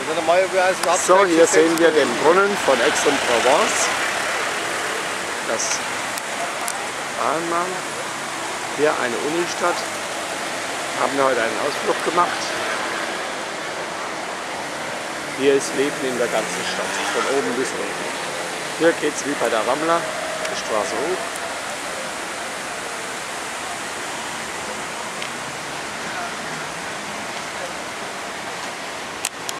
So, hier sehen wir den Brunnen von Aix-en-Provence. Das Ahnmal. Hier eine Unistadt. Haben wir heute einen Ausflug gemacht. Hier ist Leben in der ganzen Stadt, von oben bis unten. Hier geht es wie bei der Ramla, die Straße hoch.